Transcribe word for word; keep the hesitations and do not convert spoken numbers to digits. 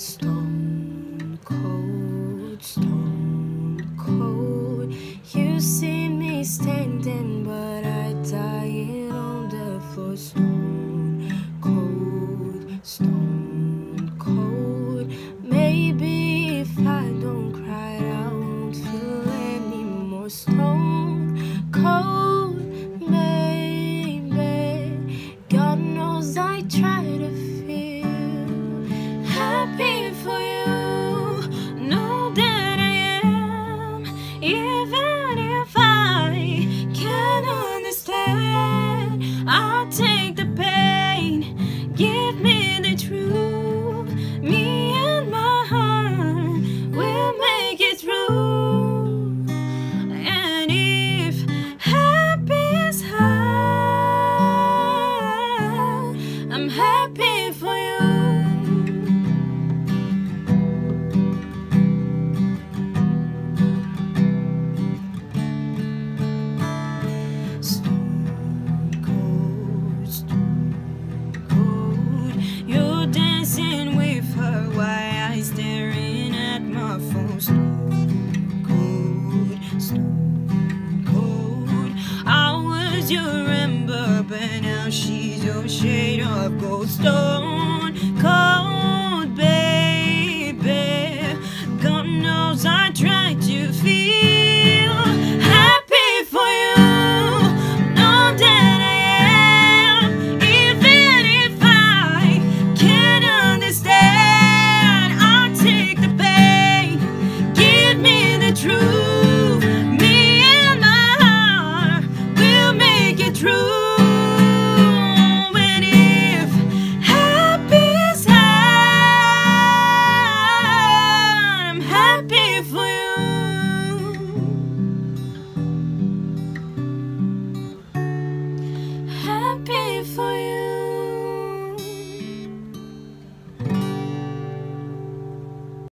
Stone cold, stone cold. You see me standing, but I dying on the floor. Stone cold, stone cold. Maybe if I don't cry, I won't feel anymore. Stone cold, baby. God knows I try to feel happy for you. Know that I am, even if I can't understand. I'll take the pain, give me the truth. Me and my heart will make it through. And if happy is hard, I'm happy for you. You're dancing with her while I staring at my phone. Stone cold, stone cold. I was your ember, but now she's your shade of gold. Stone cold, baby. God knows I tried to feel happy for you. Know that I am, even if I can't understand. I'll take the pain, give me the truth. Me and my heart will make it true. And if happy is hard, I'm happy for you. Happy for you.